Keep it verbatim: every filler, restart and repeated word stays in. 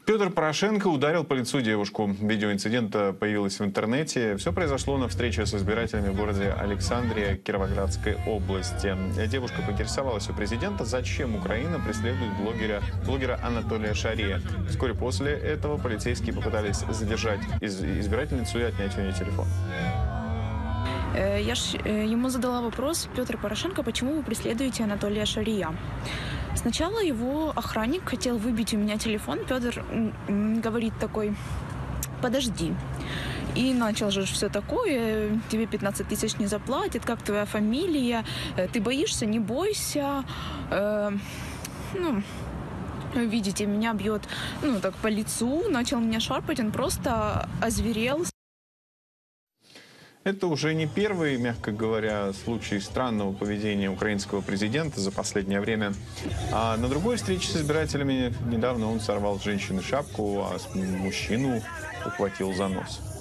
Петр Порошенко ударил по лицу девушку. Видео инцидента появилось в интернете. Все произошло на встрече с избирателями в городе Александрия Кировоградской области. Девушка поинтересовалась у президента, зачем Украина преследует блогера, блогера Анатолия Шария. Вскоре после этого полицейские попытались задержать избирательницу и отнять у нее телефон. Я ж ему задала вопрос: Петр Порошенко, почему вы преследуете Анатолия Шария? Сначала его охранник хотел выбить у меня телефон. Петр говорит такой: подожди. И начал же все такое: тебе пятнадцать тысяч не заплатят, как твоя фамилия, ты боишься, не бойся. Э, ну, видите, меня бьет, ну, так по лицу, начал меня шарпать, он просто озверел. Это уже не первый, мягко говоря, случай странного поведения украинского президента за последнее время. А на другой встрече с избирателями недавно он сорвал с женщины шапку, а мужчину ухватил за нос.